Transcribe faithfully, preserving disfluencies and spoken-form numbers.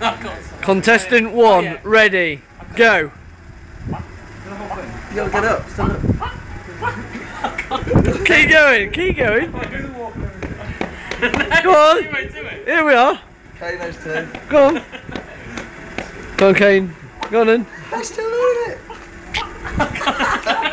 Contestant one, oh, yeah. Ready, go. You gotta get up, stand up. Keep going, keep going. Go on. Here we are. Kane knows two. Go on. Go on, Kane. Go on then. I'm still doing it.